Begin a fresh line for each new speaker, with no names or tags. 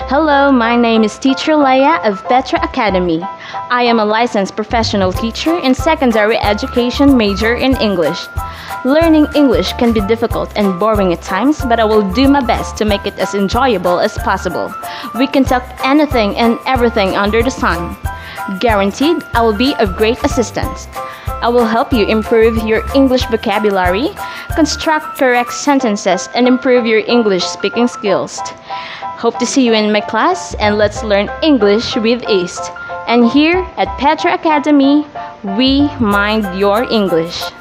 Hello, my name is Teacher Leia of Petra Academy. I am a licensed professional teacher in secondary education major in English. Learning English can be difficult and boring at times, but I will do my best to make it as enjoyable as possible. We can talk anything and everything under the sun. Guaranteed, I will be of great assistance. I will help you improve your English vocabulary, construct correct sentences, and improve your English speaking skills. Hope to see you in my class, and let's learn English with ease. And here at Petra Academy, we mind your English.